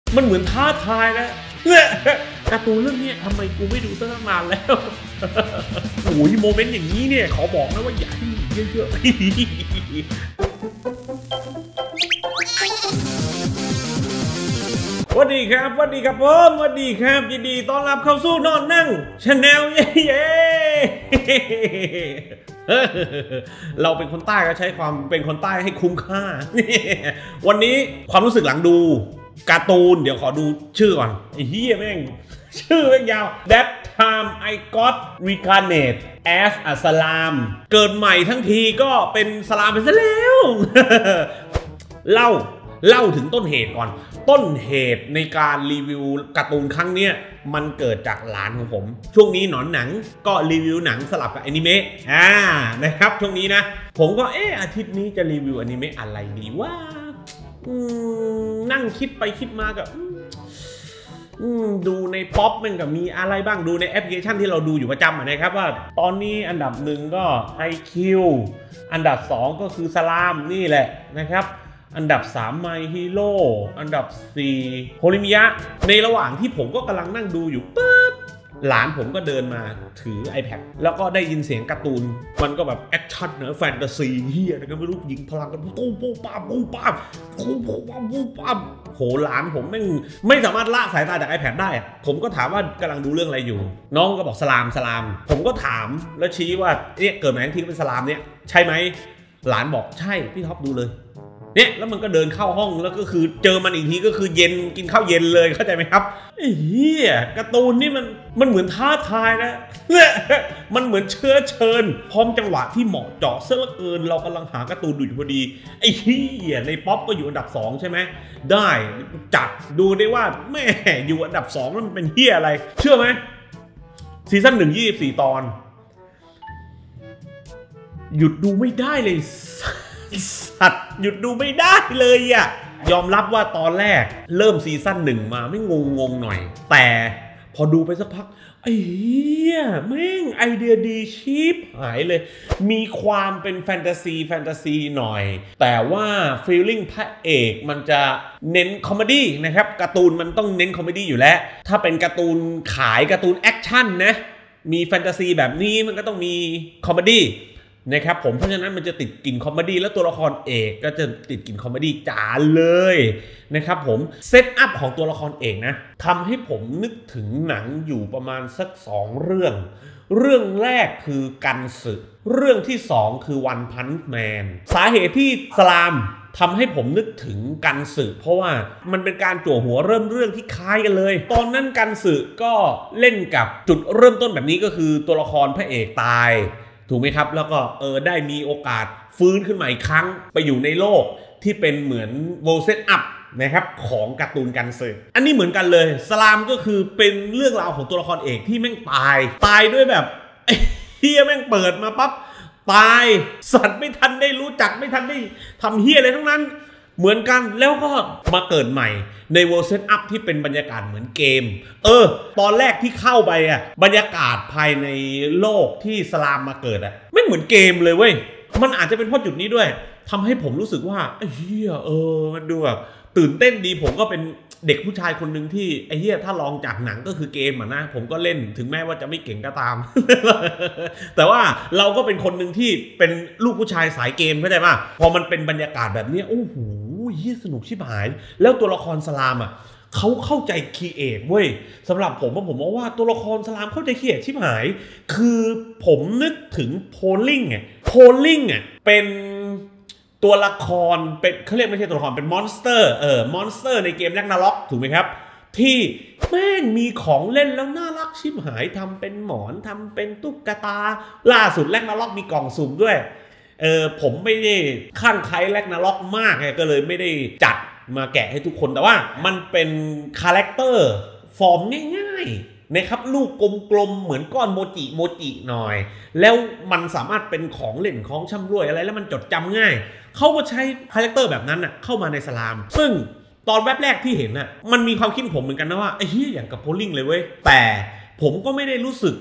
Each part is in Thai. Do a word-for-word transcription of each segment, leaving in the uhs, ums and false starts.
มันเหมือนท้าทายนะเนี่ยการ์ตูนเรื่องนี้ทำไมกูไม่ดูตั้งนานแล้วโอ้ยโมเมนต์อย่างนี้เนี่ยขอบอกนะว่าอยากให้มีเยอะๆสวัสดีครับสวัสดีครับผมสวัสดีครับยินดีต้อนรับเข้าสู่นอนนั่งชาแนลเย้เราเป็นคนใต้ก็ใช้ความเป็นคนใต้ให้คุ้มค่าวันนี้ความรู้สึกหลังดูการ์ตูนเดี๋ยวขอดูชื่อก่อนไอ้เหี้ยแม่งชื่อแม่งยาว That time I got reincarnated as a Salam เกิดใหม่ทั้งทีก็เป็นสลามไปซะแล้วเล่าเล่าถึงต้นเหตุก่อนต้นเหตุในการรีวิวการ์ตูนครั้งนี้มันเกิดจากหลานของผมช่วงนี้หนอนหนังก็รีวิวหนังสลับกับอนิเมะอ่านะครับช่วงนี้นะผมก็เอออาทิตย์นี้จะรีวิวอนิเมะอะไรดีว่านั่งคิดไปคิดมากับดูในป๊อปมันก็มีอะไรบ้างดูในแอปพลิเคชันที่เราดูอยู่ประจำนะครับว่าตอนนี้อันดับหนึ่งก็ ไอ คิว อันดับสองก็คือสลามนี่แหละนะครับอันดับสาม My Hero อันดับสี่โฮริมิยะในระหว่างที่ผมก็กำลังนั่งดูอยู่ปุ๊บหลานผมก็เดินมาถือ iPad แล้วก็ได้ยินเสียงการ์ตูนมันก็แบบแอคชั่นเนอะแฟนตาซีเฮียอะไรก็ไม่รู้ยิงพลังกันปูปูป้าปูป้าปูปูป้าปูป้าโหหลานผมไม่ไม่สามารถละสายตาจาก iPad ได้ผมก็ถามว่ากำลังดูเรื่องอะไรอยู่น้องก็บอกสลามสลามผมก็ถามแล้วชี้ว่าเนี่ยเกิดมาทั้งทีเป็นสลามเนี่ยใช่ไหมหลานบอกใช่พี่ท็อปดูเลยเนี่ยแล้วมันก็เดินเข้าห้องแล้วก็คือเจอมันอีกทีก็คือเย็นกินข้าวเย็นเลยเข้าใจไหมครับเฮียการ์ตูนนี่มันมันเหมือนท้าทายนะเนี่ยมันเหมือนเชื้อเชิญพร้อมจังหวะที่เหมาะเจาะเสื้อเกินเรากำลังหาการ์ตูนดูอยู่พอดีไอ้เฮียในป๊อปก็อยู่อันดับสองใช่ไหมได้จัดดูได้ว่าแม่อยู่อันดับสองแล้วมันเป็นเฮียอะไรเชื่อไหมซีซั่นหนึ่งยี่สิบสี่ตอนหยุดดูไม่ได้เลยสัตว์หยุดดูไม่ได้เลยอะยอมรับว่าตอนแรกเริ่มซีซั่นหนึ่งมาไม่งงงงหน่อยแต่พอดูไปสักพักไอ้เหี้ยแม่งไอเดียดีชิปหายเลยมีความเป็นแฟนตาซีแฟนตาซีหน่อยแต่ว่าฟีลลิ่งพระเอกมันจะเน้นคอมเมดี้นะครับการ์ตูนมันต้องเน้นคอมเมดี้อยู่แล้วถ้าเป็นการ์ตูนขายการ์ตูนแอคชั่นนะมีแฟนตาซีแบบนี้มันก็ต้องมีคอมเมดี้นะครับผมเพราะฉะนั้นมันจะติดกลิ่นคอมเมดี้แล้วตัวละครเอกก็จะติดกลิ่นคอมเมดี้จ๋าเลยนะครับผมเซตอัพของตัวละครเอกนะทำให้ผมนึกถึงหนังอยู่ประมาณสักสองเรื่องเรื่องแรกคือกันสึเรื่องที่สองคือวันพันช์แมนสาเหตุที่สลามทำให้ผมนึกถึงกันสึเพราะว่ามันเป็นการจั่วหัวเริ่มเรื่องที่คล้ายกันเลยตอนนั้นกันสึก็เล่นกับจุดเริ่มต้นแบบนี้ก็คือตัวละครพระเอกตายถูกไหมครับแล้วก็เออได้มีโอกาสฟื้นขึ้นมาอีกครั้งไปอยู่ในโลกที่เป็นเหมือนโวลเซตอัพนะครับของการ์ตูนกันสึอันนี้เหมือนกันเลยสลามก็คือเป็นเรื่องราวของตัวละครเอกที่แม่งตายตายด้วยแบบเฮียแม่งเปิดมาปั๊บตายสัตว์ไม่ทันได้รู้จักไม่ทันได้ทำเฮียอะไรทั้งนั้นเหมือนกันแล้วก็มาเกิดใหม่ในเวอร์ชันอัพที่เป็นบรรยากาศเหมือนเกมเออตอนแรกที่เข้าไปอ่ะบรรยากาศภายในโลกที่สลามมาเกิดอ่ะไม่เหมือนเกมเลยเว้ยมันอาจจะเป็นเพราะจุดนี้ด้วยทำให้ผมรู้สึกว่าไอ้เหี้ยเออมันดูแบบตื่นเต้นดีผมก็เป็นเด็กผู้ชายคนหนึ่งที่ไอ้เหี้ยถ้าลองจากหนังก็คือเกมอ่ะนะผมก็เล่นถึงแม้ว่าจะไม่เก่งก็ตาม แต่ว่าเราก็เป็นคนหนึ่งที่เป็นลูกผู้ชายสายเกมเข้าใจป่ะพอมันเป็นบรรยากาศแบบนี้โอ้โหเหี้ยสนุกชิบหายแล้วตัวละครสลามอ่ะเขาเข้าใจครีเอทเว้ยสำหรับผมว่าผมมองว่าตัวละครสลามเข้าใจครีเอทชิบหายคือผมนึกถึงโพลิงอ่ะโพลิงอ่ะเป็นตัวละครเป็นเขาเรียกไม่ใช่ตัวละครเป็นมอนสเตอร์เออมอนสเตอร์ในเกมแร็กนาร็อกถูกไหมครับที่แม่งมีของเล่นแล้วน่ารักชิบหายทำเป็นหมอนทำเป็นตุ๊กตาล่าสุดแร็กนาร็อกมีกล่องสุ่มด้วยเออผมไม่ได้ข้างใครแร็กนาร็อกมากไงก็เลยไม่ได้จัดมาแกะให้ทุกคนแต่ว่ามันเป็นคาแรคเตอร์ฟอร์มง่ายๆนะครับลูกกลมๆเหมือนก้อนโมจิโมจิหน่อยแล้วมันสามารถเป็นของเล่นของช่ำรวยอะไรแล้วมันจดจำง่ายเขาก็ใช้คาแรคเตอร์แบบนั้นน่ะเข้ามาในสลามซึ่งตอนแวบแรกที่เห็นน่ะมันมีความคิดผมเหมือนกันนะว่าไอ้เหี้ยอย่างกับโพลิงเลยเว้ยแต่ผมก็ไม่ได้รู้สึก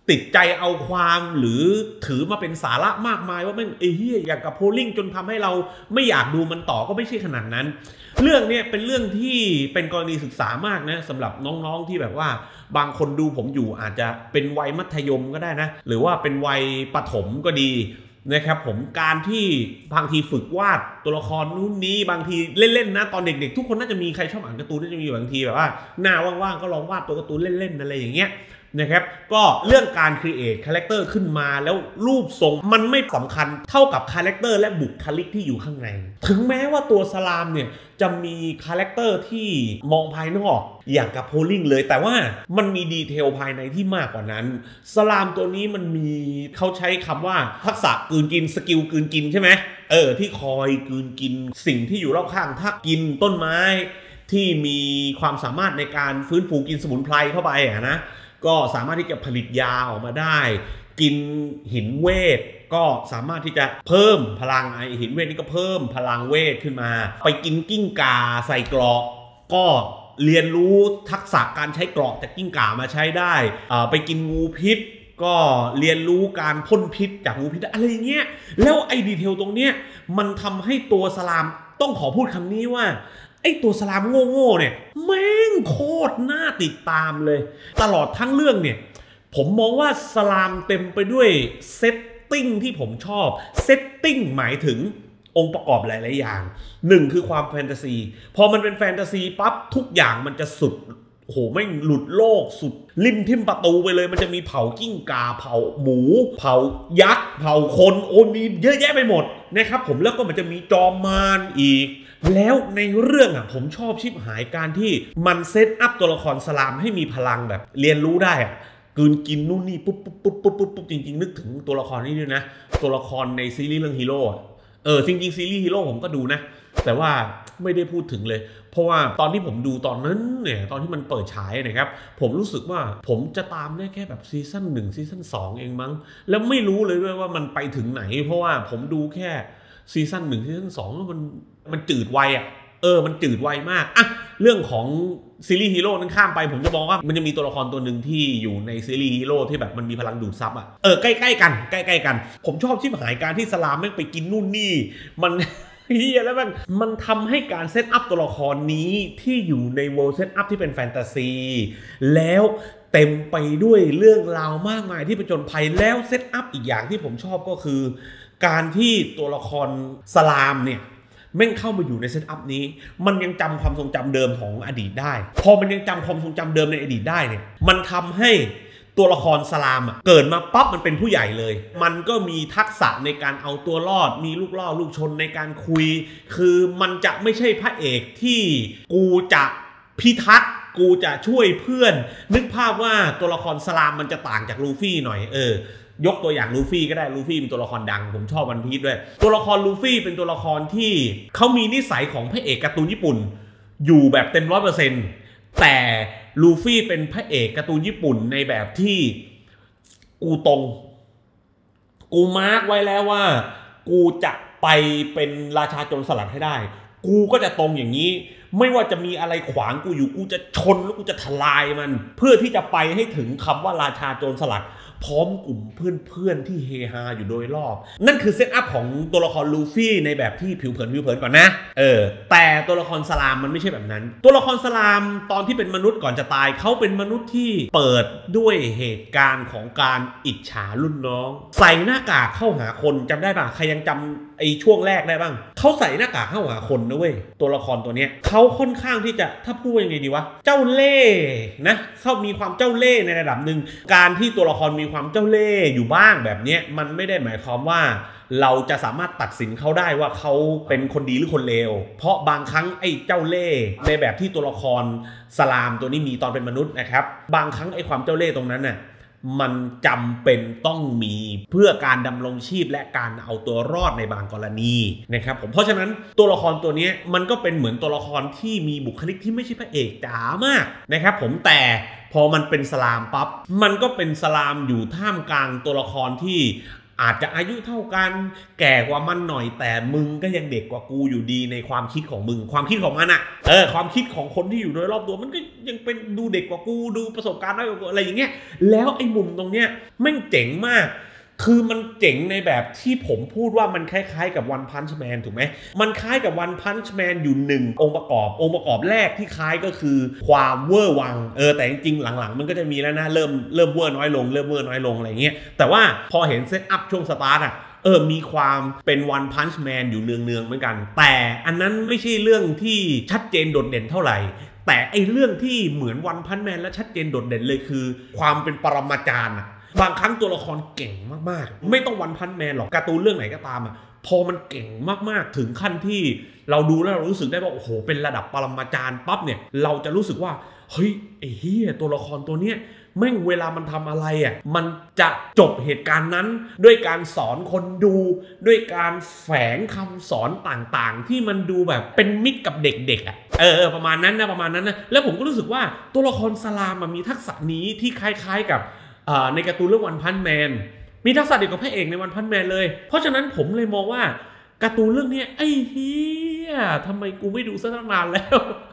ติดใจเอาความหรือถือมาเป็นสาระมากมายว่าแม่งไอ้เหี้ยอย่างกับโพลลิ่งจนทำให้เราไม่อยากดูมันต่อก็ไม่ใช่ขนาดนั้นเรื่องนี้เป็นเรื่องที่เป็นกรณีศึกษามากนะสำหรับน้องๆที่แบบว่าบางคนดูผมอยู่อาจจะเป็นวัยมัธยมก็ได้นะหรือว่าเป็นวัยประถมก็ดีนะครับผมการที่บางทีฝึกวาดตัวละครนู้นนี้บางทีเล่นๆนะตอนเด็กๆทุกคนน่าจะมีใครชอบอ่านการ์ตูนน่าจะมีบางทีแบบว่าหน้าว่างๆก็ลองวาดตัวการ์ตูนเล่นๆอะไรอย่างเงี้ยนะครับก็เรื่องการ create คาแรคเตอร์ขึ้นมาแล้วรูปทรงมันไม่สำคัญเท่ากับคาแรคเตอร์และบุคลิกที่อยู่ข้างในถึงแม้ว่าตัวสลามเนี่ยจะมีคาแรคเตอร์ที่มองภายนอกอย่างกับโพลลิ่งเลยแต่ว่ามันมีดีเทลภายในที่มากกว่านั้นสลามตัวนี้มันมีเขาใช้คำว่าทักษะกลืนกินสกิลกลืนกินใช่ไหมเออที่คอยกลืนกินสิ่งที่อยู่รอบข้างถ้ากินต้นไม้ที่มีความสามารถในการฟื้นฟูกินสมุนไพรเข้าไปอะนะก็สามารถที่จะผลิตยาออกมาได้กินหินเวทก็สามารถที่จะเพิ่มพลังไอหินเวทนี่ก็เพิ่มพลังเวทขึ้นมาไปกินกิ้งก่าใส่เกราะก็เรียนรู้ทักษะการใช้เกราะจากกิ้งก่ามาใช้ได้ไปกินงูพิษก็เรียนรู้การพ่นพิษจากงูพิษอะไรเงี้ยแล้วไอ้ดีเทลตรงเนี้ยมันทำให้ตัวสลามต้องขอพูดคำนี้ว่าไอตัวสลามโง่ๆเนี่ยแม่งโคตรน่าติดตามเลยตลอดทั้งเรื่องเนี่ยผมมองว่าสลามเต็มไปด้วยเซตติ้งที่ผมชอบเซตติ้งหมายถึงองค์ประกอบหลายๆอย่างหนึ่งคือความแฟนตาซีพอมันเป็นแฟนตาซีปั๊บทุกอย่างมันจะสุดโหไม่หลุดโลกสุดริมทิ่มประตูไปเลยมันจะมีเผากิ้งก่าเผาหมูเผายักษ์เผาคนโอ้มีเยอะแยะไปหมดนะครับผมแล้วก็มันจะมีจอมมารอีกแล้วในเรื่องอ่ะผมชอบชิบหายการที่มันเซตอัพตัวละครสลามให้มีพลังแบบเรียนรู้ได้อ่ะกืนกินนู่นนี่ปุ๊บปุ๊บปุ๊บปุ๊บปุ๊บปุ๊บจริงๆนึกถึงตัวละครนี้ด้วยนะตัวละครในซีรีส์เรื่องฮีโร่เออจริงๆซีรีส์ฮีโร่ผมก็ดูนะแต่ว่าไม่ได้พูดถึงเลยเพราะว่าตอนที่ผมดูตอนนั้นเนี่ยตอนที่มันเปิดฉายนะครับผมรู้สึกว่าผมจะตามได้แค่แบบซีซั่นหนึ่งซีซั่นสองเองมั้งแล้วไม่รู้เลยด้วยว่ามันไปถึงไหนเพราะว่าผมดูแค่ซีซั่นหนึ่งซีซั่นสองแล้วมันมันจืดไวอ่ะเออมันจืดไวมากอ่ะเรื่องของซีรีส์ฮีโร่นั้นข้ามไปผมจะบอกว่ามันจะมีตัวละครตัวหนึ่งที่อยู่ในซีรีส์ฮีโร่ที่แบบมันมีพลังดูดซับอ่ะเออใกล้ๆกันใกล้ๆกันผมชอบที่หายการที่สลามแม่งไปกินนู่นนี่มันเฮียแล้วมันมันทำให้การเซตอัพตัวละครนี้ที่อยู่ในเวิลด์เซตอัพที่เป็นแฟนตาซีแล้วเต็มไปด้วยเรื่องราวมากมายที่ผจญภัยแล้วเซตอัพอีกอย่างที่ผมชอบก็คือการที่ตัวละครสลามเนี่ยแม่งเข้ามาอยู่ในเซตอัพนี้มันยังจำความทรงจำเดิมของอดีตได้พอมันยังจำความทรงจำเดิมในอดีตได้เนี่ยมันทำให้ตัวละครสลามเกิดมาปั๊บมันเป็นผู้ใหญ่เลยมันก็มีทักษะในการเอาตัวรอดมีลูกล่อลูกชนในการคุยคือมันจะไม่ใช่พระเอกที่กูจะพิทักษ์กูจะช่วยเพื่อนนึกภาพว่าตัวละครสลามมันจะต่างจากลูฟี่หน่อยเออยกตัวอย่างลูฟี่ก็ได้ลูฟี่เป็นตัวละครดังผมชอบวันพีซด้วยตัวละครลูฟี่เป็นตัวละครที่เขามีนิสัยของพระเอกการ์ตูนญี่ปุ่นอยู่แบบเต็มร้อยเปอร์เซ็นต์แต่ลูฟี่เป็นพระเอกการ์ตูนญี่ปุ่นในแบบที่กูตรงกูมาร์กไว้แล้วว่ากูจะไปเป็นราชาโจรสลัดให้ได้กูก็จะตรงอย่างนี้ไม่ว่าจะมีอะไรขวางกูอยู่กูจะชนแล้วกูจะทลายมันเพื่อที่จะไปให้ถึงคำว่าราชาโจรสลัดพร้อมกลุ่มเพื่อนๆที่เฮฮาอยู่โดยรอบนั่นคือเซตอัพของตัวละครลูฟี่ในแบบที่ผิวเผินผิวเผินก่อนนะเออแต่ตัวละครสลามมันไม่ใช่แบบนั้นตัวละครสลามตอนที่เป็นมนุษย์ก่อนจะตายเขาเป็นมนุษย์ที่เปิดด้วยเหตุการณ์ของการอิจฉารุ่นน้องใส่หน้ากากเข้าหาคนจำได้ป่ะใครยังจำไอ้ช่วงแรกได้บ้างเขาใส่หน้ากากเข้าหาคนนะเว้ยตัวละครตัวเนี้ยเขาค่อนข้างที่จะถ้าพูดยังไงดีวะเจ้าเล่ห์นะเขามีความเจ้าเล่ห์ในระดับหนึ่งการที่ตัวละครมีความเจ้าเล่ห์อยู่บ้างแบบนี้มันไม่ได้หมายความว่าเราจะสามารถตัดสินเขาได้ว่าเขาเป็นคนดีหรือคนเลวเพราะบางครั้งไอ้เจ้าเล่ห์ในแบบที่ตัวละครสลามตัวนี้มีตอนเป็นมนุษย์นะครับบางครั้งไอ้ความเจ้าเล่ห์ตรงนั้นน่ะมันจำเป็นต้องมีเพื่อการดำรงชีพและการเอาตัวรอดในบางกรณีนะครับผมเพราะฉะนั้นตัวละครตัวนี้มันก็เป็นเหมือนตัวละครที่มีบุคลิกที่ไม่ใช่พระเอกจ๋ามากนะครับผมแต่พอมันเป็นสลามปั๊บมันก็เป็นสลามอยู่ท่ามกลางตัวละครที่อาจจะอายุเท่ากันแก่กว่ามันหน่อยแต่มึงก็ยังเด็กกว่ากูอยู่ดีในความคิดของมึงความคิดของมันอะเออความคิดของคนที่อยู่โดยรอบตัวมันก็ยังเป็นดูเด็กกว่ากูดูประสบการณ์น้อยกว่ากูอะไรอย่างเงี้ยแล้วไอ้มุมตรงเนี้ยแม่งเจ๋งมากคือมันเจ๋งในแบบที่ผมพูดว่ามันคล้ายๆกับ One Punch Man ถูกไหมมันคล้ายกับ One Punch Man อยู่หนึ่งองค์ประกอบองค์ประกอบแรกที่คล้ายก็คือความเวอร์วังเออแต่จริงๆหลังๆมันก็จะมีแล้วนะเริ่มเริ่มเวอร์น้อยลงเริ่มเวอร์น้อยลงอะไรเงี้ยแต่ว่าพอเห็นเซตอัพช่วงสตาร์ทอ่ะเออมีความเป็น One Punch Man อยู่เนืองๆเหมือนกันแต่อันนั้นไม่ใช่เรื่องที่ชัดเจนโดดเด่นเท่าไหร่แต่ไอเรื่องที่เหมือน One Punch Man และชัดเจนโดดเด่นเลยคือความเป็นปรมาจารย์อะบางครั้งตัวละครเก่งมากๆไม่ต้องวันพันแมนหรอกการ์ตูนเรื่องไหนก็ตามอ่ะพอมันเก่งมากๆถึงขั้นที่เราดูแล้วเรารู้สึกได้ว่าโอ้โหเป็นระดับปรมาจารย์ปั๊บเนี่ยเราจะรู้สึกว่าเฮ้ยไอ้เหี้ยตัวละครตัวเนี้ยแม่งเวลามันทำอะไรอ่ะมันจะจบเหตุการณ์นั้นด้วยการสอนคนดูด้วยการแฝงคำสอนต่างๆที่มันดูแบบเป็นมิตรกับเด็กๆอ่ะเออประมาณนั้นนะประมาณนั้นนะแล้วผมก็รู้สึกว่าตัวละครสลามมันมีทักษะนี้ที่คล้ายๆกับในการ์ตูนเรื่องวันพันแมนมีทักษะเดียวกับพระเอกในวันพันแมนเลยเพราะฉะนั้นผมเลยมองว่าการ์ตูนเรื่องนี้ไอ้เฮียทำไมกูไม่ดูซะตั้งนานแล้ว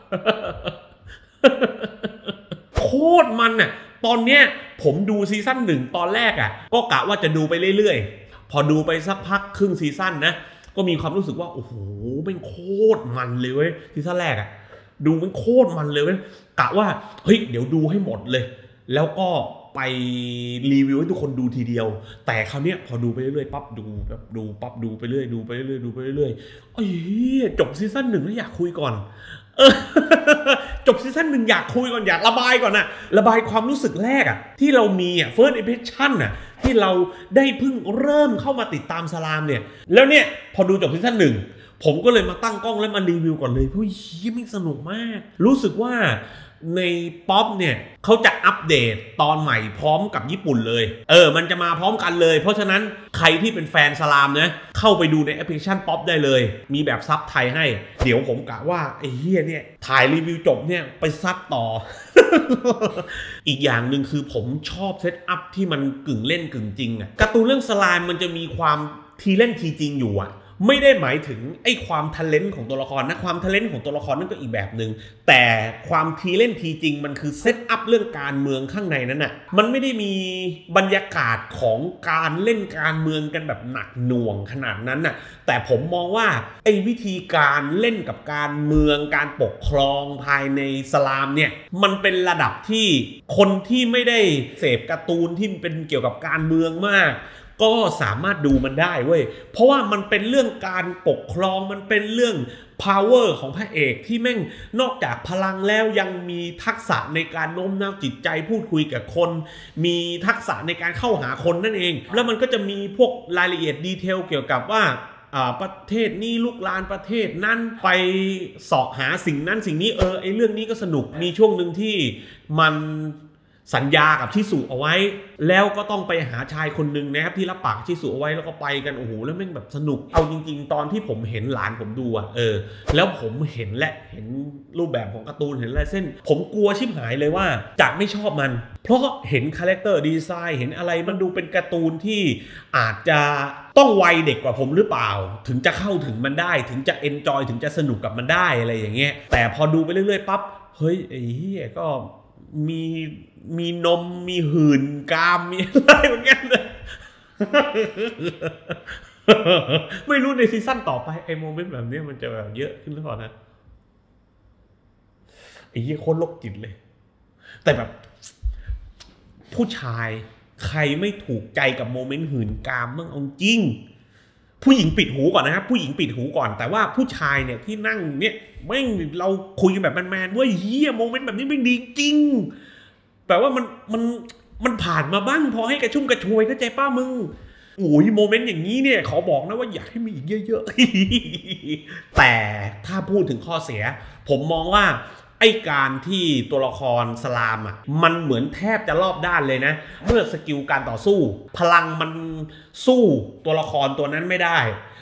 โคตรมันอ่ะตอนเนี้ยผมดูซีซั่นหนึ่งตอนแรกอ่ะก็กะว่าจะดูไปเรื่อยๆพอดูไปสักพักครึ่งซีซั่นนะก็มีความรู้สึกว่าโอ้โหเป็นโคตรมันเลยเว้ยซีซั่นแรกอ่ะดูเป็นโคตรมันเลยเว้ยกะว่าเฮ้ยเดี๋ยวดูให้หมดเลยแล้วก็ไปรีวิวให้ทุกคนดูทีเดียวแต่คราวนี้พอดูไปเรื่อยๆปั๊บดูแบบดูปั๊บดูไปเรื่อยดูไปเรื่อยดูไปเรื่อยเอ้ยจบซีซั่นหนึ่งแล้วอยากคุยก่อนเออจบซีซั่นหนึ่งอยากคุยก่อนอยากระบายก่อนอะระบายความรู้สึกแรกอะที่เรามีอะ first impression อะที่เราได้เพิ่งเริ่มเข้ามาติดตามสลามเนี่ยแล้วเนี่ยพอดูจบซีซั่นหนึ่งผมก็เลยมาตั้งกล้องแล้วมารีวิวก่อนเลยเฮ้ยมันสนุกมากรู้สึกว่าในป๊อปเนี่ยเขาจะอัปเดตตอนใหม่พร้อมกับญี่ปุ่นเลยเออมันจะมาพร้อมกันเลยเพราะฉะนั้นใครที่เป็นแฟนสลามนะเข้าไปดูในแอปพลิเคชันป๊อปได้เลยมีแบบซับไทยให้เดี๋ยวผมกะว่าไอ้เฮียเนี่ยถ่ายรีวิวจบเนี่ยไปซัดต่อ อีกอย่างหนึ่งคือผมชอบเซตอัพที่มันกึ่งเล่นกึ่งจริงอะการ์ตูนเรื่องสลามมันจะมีความทีเล่นทีจริงอยู่อะไม่ได้หมายถึงไอ้ความทะเลนต์ของตัวละครนะความทะเลนต์ของตัวละครนั่นก็อีกแบบหนึ่งแต่ความทีเล่นทีจริงมันคือเซตอัพเรื่องการเมืองข้างในนั้นน่ะมันไม่ได้มีบรรยากาศของการเล่นการเมืองกันแบบหนักหน่วงขนาดนั้นน่ะแต่ผมมองว่าไอ้วิธีการเล่นกับการเมืองการปกครองภายในสลามเนี่ยมันเป็นระดับที่คนที่ไม่ได้เสพการ์ตูนที่เป็นเกี่ยวกับการเมืองมากก็สามารถดูมันได้เว้ยเพราะว่ามันเป็นเรื่องการปกครองมันเป็นเรื่อง power ของพระเอกที่แม่งนอกจากพลังแล้วยังมีทักษะในการโน้มน้าวจิตใจพูดคุยกับคนมีทักษะในการเข้าหาคนนั่นเองแล้วมันก็จะมีพวกรายละเอียดดีเทลเกี่ยวกับว่าประเทศนี้ลุกลานประเทศนั้นไปเสาะหาสิ่งนั้นสิ่งนี้เออไอเรื่องนี้ก็สนุกมีช่วงหนึ่งที่มันสัญญากับชิสุเอาไว้แล้วก็ต้องไปหาชายคนหนึ่งนะครับที่รับปากชิสุเอาไว้แล้วก็ไปกันโอ้โหแล้วแม่งแบบสนุกเอาจริงๆตอนที่ผมเห็นหลานผมดูอ่ะเออแล้วผมเห็นและเห็นรูปแบบของการ์ตูนเห็นลายเส้นผมกลัวชิบหายเลยว่าจะไม่ชอบมันเพราะเห็นคาแรคเตอร์ดีไซน์เห็นอะไรมันดูเป็นการ์ตูนที่อาจจะต้องวัยเด็กกว่าผมหรือเปล่าถึงจะเข้าถึงมันได้ถึงจะเอนจอยถึงจะสนุกกับมันได้อะไรอย่างเงี้ยแต่พอดูไปเรื่อยๆปั๊บเฮ้ยไอ้เหี้ยก็มีมีนมมีหื่นกามมีอะไรเหมือนกันเลยไม่รู้ในซีซั่นต่อไปไอ้โมเมนต์แบบนี้มันจะแบบเยอะขึ้นหรือเปล่านะไอ้ยี่โคตรโรคจิตเลยแต่แบบผู้ชายใครไม่ถูกใจกับโมเมนต์หื่นกามมั่งเอาจริงผู้หญิงปิดหูก่อนนะครับผู้หญิงปิดหูก่อนแต่ว่าผู้ชายเนี่ยที่นั่งเนี่ยแม่งเราคุยกันแบบแมนๆว่าเฮียโมเมนต์แบบนี้ไม่ดีจริงแปลว่ามันมันมันผ่านมาบ้างพอให้กระชุ่มกระชวยเข้าใจป้ามึงโอ้ยโมเมนต์อย่างนี้เนี่ยขอบอกนะว่าอยากให้มีอีกเยอะๆแต่ถ้าพูดถึงข้อเสียผมมองว่าไอ้การที่ตัวละครสลามอ่ะมันเหมือนแทบจะรอบด้านเลยนะเมื่อสกิลการต่อสู้พลังมันสู้ตัวละครตัวนั้นไม่ได้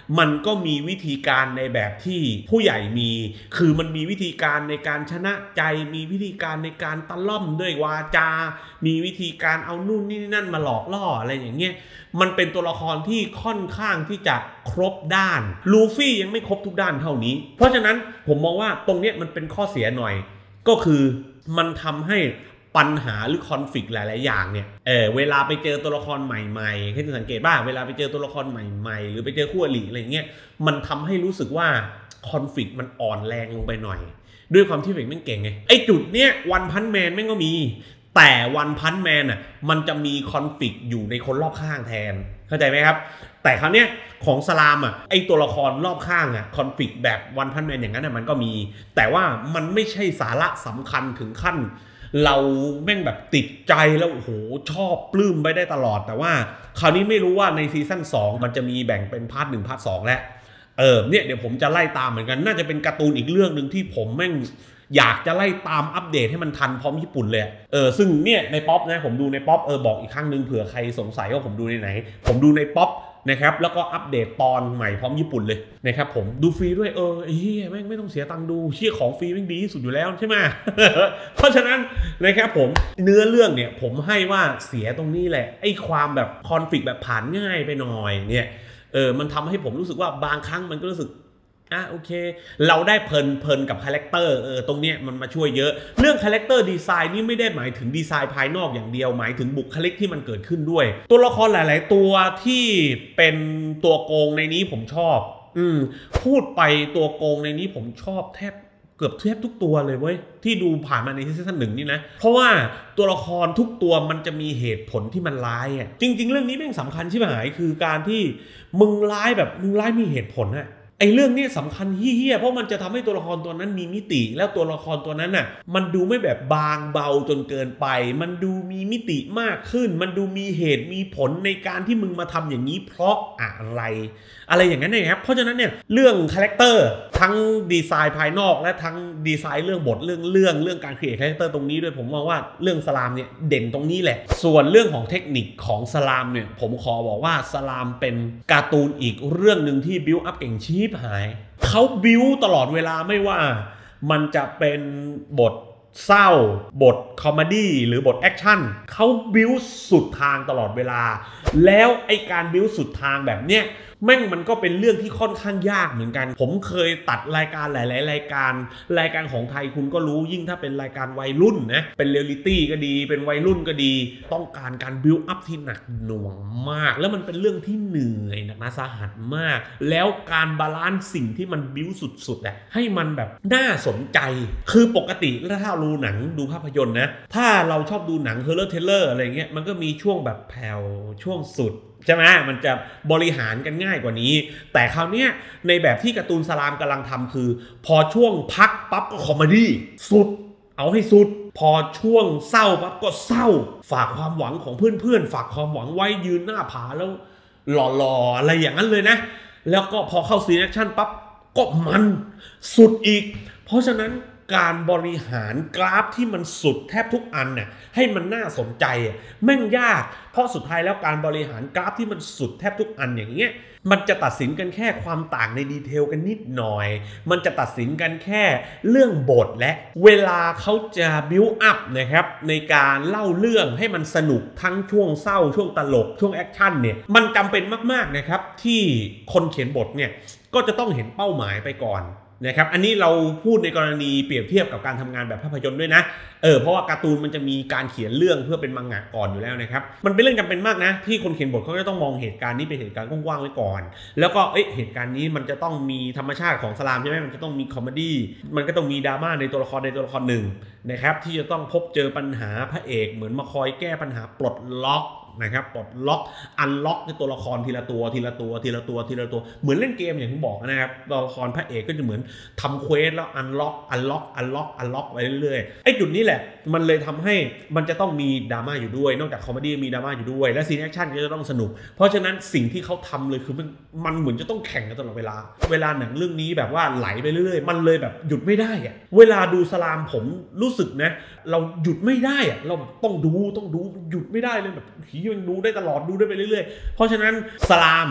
มันก็มีวิธีการในแบบที่ผู้ใหญ่มีคือมันมีวิธีการในการชนะใจมีวิธีการในการตะล่อมด้วยวาจามีวิธีการเอานู่นนี่นั่นมาหลอกล่ออะไรอย่างเงี้ยมันเป็นตัวละครที่ค่อนข้างที่จะครบด้านลูฟี่ยังไม่ครบทุกด้านเท่านี้เพราะฉะนั้นผมมองว่าตรงเนี้ยมันเป็นข้อเสียหน่อยก็คือมันทำให้ปัญหาหรือคอนฟลิกต์หลายๆอย่างเนี่ยเออเวลาไปเจอตัวละครใหม่ๆให้สังเกตบ้างเวลาไปเจอตัวละครใหม่ๆหรือไปเจอคู่อริอะไรเงี้ยมันทำให้รู้สึกว่าคอนฟลิกต์มันอ่อนแรงลงไปหน่อยด้วยความที่เด็กแม่งเก่งไงไอ้จุดเนี้ยวันพันแมนแม่งก็มีแต่วันพันแมนอ่ะมันจะมีคอนฟลิกต์อยู่ในคนรอบข้างแทนเข้าใจไหมครับแต่คราวเนี้ยของสลามอ่ะไอตัวละครรอบข้างอ่ะคอนฟลิกต์แบบวันพันแมนอย่างนั้นอ่ะมันก็มีแต่ว่ามันไม่ใช่สาระสำคัญถึงขั้นเราแม่งแบบติดใจแล้วโอ้โหชอบปลื้มไปได้ตลอดแต่ว่าคราวนี้ไม่รู้ว่าในซีซั่นสองมันจะมีแบ่งเป็นพาร์ทหนึ่งพาร์ทสองแล้วเออเนี่ยเดี๋ยวผมจะไล่ตามเหมือนกันน่าจะเป็นการ์ตูนอีกเรื่องหนึ่งที่ผมแม่งอยากจะไล่ตามอัปเดตให้มันทันพร้อมญี่ปุ่นเลยเออซึ่งเนี่ยในป๊อปนะผมดูในป๊อปเออบอกอีกครั้งหนึ่งเผื่อใครสงสัยว่าผมดูในไหนผมดูในป๊อปนะครับแล้วก็อัปเดตตอนใหม่พร้อมญี่ปุ่นเลยนะครับผมดูฟรีด้วยเออไอ้เหี้ยแม่งไม่ต้องเสียตังค์ดูเชี่ยของฟรีแม่งดีที่สุดอยู่แล้วใช่ไหม เพราะฉะนั้นนะครับผมเนื้อเรื่องเนี่ยผมให้ว่าเสียตรงนี้แหละไอ้ความแบบคอนฟลิกต์แบบผ่านง่ายไปหน่อยเนี่ยเออมันทำให้ผมรู้สึกว่าบางครั้งมันก็รู้สึกอ่ะโอเคเราได้เพลินเพลินกับคาแรคเตอร์เออตรงเนี้ยมันมาช่วยเยอะเรื่องคาแรคเตอร์ดีไซน์นี่ไม่ได้หมายถึงดีไซน์ภายนอกอย่างเดียวหมายถึงบุคลิกที่มันเกิดขึ้นด้วยตัวละครหลายๆตัวที่เป็นตัวโกงในนี้ผมชอบอืมพูดไปตัวโกงในนี้ผมชอบแทบเกือบแทบทุกตัวเลยเว้ยที่ดูผ่านมาในซีซั่นหนึ่งนี่นะเพราะว่าตัวละครทุกตัวมันจะมีเหตุผลที่มันร้ายอ่ะจริงๆเรื่องนี้แม่งสำคัญใช่ไหมคือการที่มึงร้ายแบบมึงร้ายมีเหตุผลอะไอ้เรื่องนี้สำคัญเฮี้ยๆเพราะมันจะทำให้ตัวละครตัวนั้นมีมิติแล้วตัวละครตัวนั้นน่ะมันดูไม่แบบบางเบาจนเกินไปมันดูมีมิติมากขึ้นมันดูมีเหตุมีผลในการที่มึงมาทำอย่างนี้เพราะอะไรอะไรอย่างนั้นนะครับเพราะฉะนั้นเนี่ยเรื่องคาแรคเตอร์ทั้งดีไซน์ภายนอกและทั้งดีไซน์เรื่องบทเรื่องเรื่องเรื่องการครีเอทคาแรคเตอร์ตรงนี้ด้วยผมมองว่าเรื่องสลามเนี่ยเด่นตรงนี้แหละส่วนเรื่องของเทคนิคของสลามเนี่ยผมขอบอกว่าสลามเป็นการ์ตูนอีกเรื่องหนึ่งที่บิวอัพเก่งชีพหายเขาบิวตลอดเวลาไม่ว่ามันจะเป็นบทเศร้าบทคอมเมดี้หรือบทแอคชั่นเขาบิวสุดทางตลอดเวลาแล้วไอการบิวสุดทางแบบเนี้ยแม่งมันก็เป็นเรื่องที่ค่อนข้างยากเหมือนกันผมเคยตัดรายการหลายๆรายการรายการของไทยคุณก็รู้ยิ่งถ้าเป็นรายการวัยรุ่นนะเป็นเรียลลิตี้ก็ดีเป็นวัยรุ่นก็ดีต้องการการบิวอัพที่หนักหน่วงมากแล้วมันเป็นเรื่องที่เหนื่อยหนักหนาสาหัสมากแล้วการบาลานซ์สิ่งที่มันบิวสุดๆอ่ะให้มันแบบน่าสนใจคือปกติถ้าเราดูหนังดูภาพยนตร์นะถ้าเราชอบดูหนังเฮอร์เรอร์เทเลอร์อะไรเงี้ยมันก็มีช่วงแบบแผ่วช่วงสุดใช่ไหมมันจะบริหารกันง่ายกว่านี้แต่คราวนี้ในแบบที่การ์ตูนสลามกำลังทำคือพอช่วงพักปั๊บก็คอมเมดี้สุดเอาให้สุดพอช่วงเศร้าปั๊บก็เศร้าฝากความหวังของเพื่อนๆฝากความหวังไว้ยืนหน้าผาแล้วหล่อๆอะไรอย่างนั้นเลยนะแล้วก็พอเข้าซีนแอคชั่นปั๊บก็มันสุดอีกเพราะฉะนั้นการบริหารกราฟที่มันสุดแทบทุกอันน่ะให้มันน่าสนใจอ่ะแม่งยากเพราะสุดท้ายแล้วการบริหารกราฟที่มันสุดแทบทุกอันอย่างเงี้ยมันจะตัดสินกันแค่ความต่างในดีเทลกันนิดหน่อยมันจะตัดสินกันแค่เรื่องบทและเวลาเขาจะบิวอัพนะครับในการเล่าเรื่องให้มันสนุกทั้งช่วงเศร้าช่วงตลกช่วงแอคชั่นเนี่ยมันจำเป็นมากๆนะครับที่คนเขียนบทเนี่ยก็จะต้องเห็นเป้าหมายไปก่อนนะครับอันนี้เราพูดในกรณีเปรียบเทียบกับการทำงานแบบภาพยนตร์ด้วยนะเออเพราะว่าการ์ตูนมันจะมีการเขียนเรื่องเพื่อเป็นมังงะก่อนอยู่แล้วนะครับมันเป็นเรื่องจำเป็นมากนะที่คนเขียนบทเขาจะต้องมองเหตุการณ์นี้เป็นเหตุการณ์กว้างๆไว้ก่อนแล้วก็เอ๊ะเหตุการณ์นี้มันจะต้องมีธรรมชาติของสลามใช่ไหมมันจะต้องมีคอมเมดี้มันก็ต้องมีดราม่าในตัวละครในตัวละครหนึ่งนะครับที่จะต้องพบเจอปัญหาพระเอกเหมือนมาคอยแก้ปัญหาปลดล็อกนะครับปลดล็อกอันล็อกในตัวละครทีละตัวทีละตัวทีละตัวทีละตัวเหมือนเล่นเกมอย่างที่บอกนะครับตัวละครพระเอกก็จะเหมือนทำเควสแล้วอันล็อกอันล็อกอันล็อกอันล็อกไปเรื่อยๆไอ้จุดนี้แหละมันเลยทำให้มันจะต้องมีดราม่าอยู่ด้วยนอกจากคอมเมดี้มีดราม่าอยู่ด้วยและซีนแอคชั่นก็จะต้องสนุกเพราะฉะนั้นสิ่งที่เขาทำเลยคือมันมันเหมือนจะต้องแข่งกันตลอดเวลาเวลาหนังเรื่องนี้แบบว่าไหลไปเรื่อยๆมันเลยแบบหยุดไม่ได้อะเวลาดูสลามผมรู้สึกนะเราหยุดไม่ได้อะเราต้องดูต้องดูหยุดไม่ได้เลยแบบผีมันดูได้ตลอดดูได้ไปเรื่อยๆเพราะฉะนั้นสลาม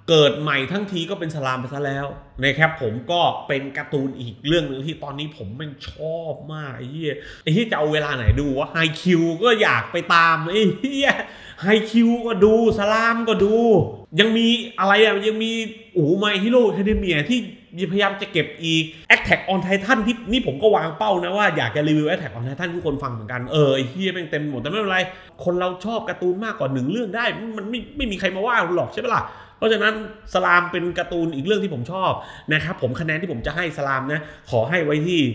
เกิดใหม่ทั้งทีก็เป็นสลามไปซะแล้วนะครับผมก็เป็นการ์ตูนอีกเรื่องนึงที่ตอนนี้ผมมันชอบมากไอ้เหี้ยไอ้เหี้ยจะเอาเวลาไหนดูวะไฮคิวก็อยากไปตามไอ้เหี้ยไฮคิวก็ดูสลามก็ดูยังมีอะไรอ่ะยังมีอู๋ไมฮีโร่อะคาเดเมียที่พยายามจะเก็บอีก Attack on Titan ที่นี่ผมก็วางเป้านะว่าอยากจะรีวิว Attack on Titan ทุกคนฟังเหมือนกันเออไอ้เหี้ยแม่งเต็มหมดแต่ไม่เป็นไรคนเราชอบการ์ตูนมากกว่าหนึ่งเรื่องได้มันไม่ไม่มีใครมาว่าหรอกใช่ไหมล่ะเพราะฉะนั้นสลามเป็นการ์ตูนอีกเรื่องที่ผมชอบนะครับผมคะแนนที่ผมจะให้สลามนะขอให้ไว้ที่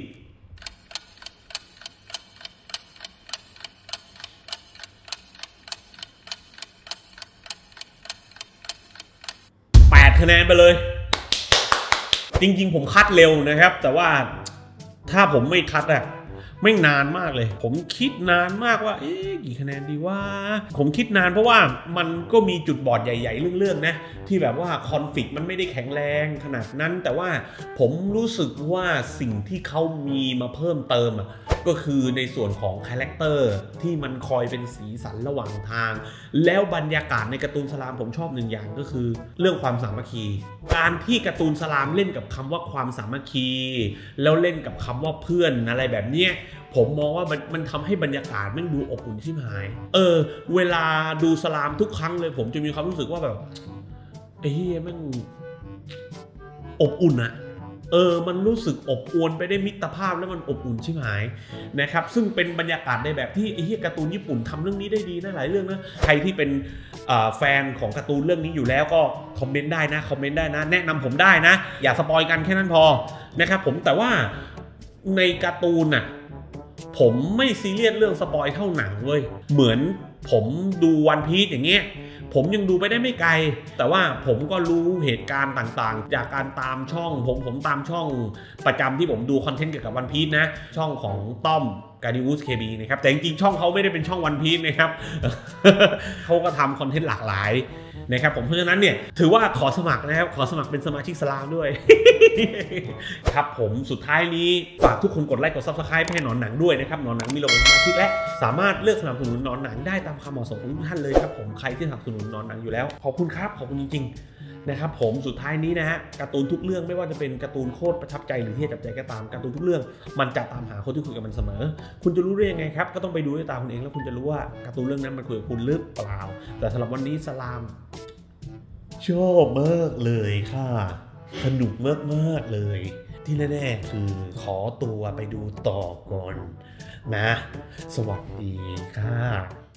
แปดคะแนนไปเลยจริงๆผมคัดเร็วนะครับแต่ว่าถ้าผมไม่คัดอะไม่นานมากเลยผมคิดนานมากว่าเอ๊ะกี่คะแนนดีว่าผมคิดนานเพราะว่ามันก็มีจุดบอดใหญ่ๆเรื่องๆนะที่แบบว่าคอนฟลิกต์มันไม่ได้แข็งแรงขนาดนั้นแต่ว่าผมรู้สึกว่าสิ่งที่เขามีมาเพิ่มเติมอ่ะก็คือในส่วนของคาแรคเตอร์ที่มันคอยเป็นสีสันระหว่างทางแล้วบรรยากาศในการ์ตูนสลามผมชอบหนึ่งอย่างก็คือเรื่องความสามัคคีการที่การ์ตูนสลามเล่นกับคำว่าความสามัคคีแล้วเล่นกับคำว่าเพื่อนอะไรแบบเนี้ยผมมองว่ามันมันทำให้บรรยากาศมันดูอบอุ่นชิบหายเออเวลาดูสลามทุกครั้งเลยผมจะมีความรู้สึกว่าแบบไอ้เหี้ยมันอบอุ่นอะเออมันรู้สึกอบอวลไปได้มิตรภาพแล้วมันอบอุ่นชิบหายนะครับซึ่งเป็นบรรยากาศในแบบที่ไอ้เหี้ยการ์ตูนญี่ปุ่นทำเรื่องนี้ได้ดีนะหลายเรื่องนะใครที่เป็นแฟนของการ์ตูนเรื่องนี้อยู่แล้วก็คอมเมนต์ได้นะคอมเมนต์ได้นะแนะนำผมได้นะอย่าสปอยกันแค่นั้นพอนะครับผมแต่ว่าในการ์ตูนน่ะผมไม่ซีเรียสเรื่องสปอยเท่าหนังเว้ยเหมือนผมดูวันพีซอย่างเงี้ยผมยังดูไปได้ไม่ไกลแต่ว่าผมก็รู้เหตุการณ์ต่างๆจากการตามช่องผมผมตามช่องประจำที่ผมดูคอนเทนต์เกี่ยวกับวันพีซนะช่องของต้อมกาดิวูสเคบีนะครับแต่จริงๆช่องเขาไม่ได้เป็นช่องวันพีซนะครับ เขาก็ทำคอนเทนต์หลากหลายนะครับผมเพราะฉะนั้นเนี่ยถือว่าขอสมัครนะครับขอสมัครเป็นสมาชิกสลามด้วย ครับผมสุดท้ายนี้ฝากทุกคนกดไลค์กด ซับสไครบ์ ให้หนอนหนังด้วยนะครับหนอนหนังมีโลโก้สมาชิกและสามารถเลือกสนับสนุนหนอนหนังได้ตามความเหมาะสมของทุกท่านเลยครับผมใครที่สนับสนุนหนอนหนังอยู่แล้วขอบคุณครับขอบคุณจริงๆนะครับผมสุดท้ายนี้นะฮะการ์ตูนทุกเรื่องไม่ว่าจะเป็นการ์ตูนโคตรประทับใจหรือที่จับใจก็ตามการ์ตูนทุกเรื่องมันจะตามหาคนที่คุยกับมันเสมอคุณจะรู้ได้ยังไงครับก็ต้องไปดูด้วยตาคุณเองแล้วคุณจะรู้ว่าการ์ตูนเรื่องนั้นมันคุยกับคุณหรือเปล่าแต่สำหรับวันนี้สลามชอบมากเลยค่ะสนุกมากๆเลยที่แน่ๆคือขอตัวไปดูต่อก่อนนะสวัสดีค่ะ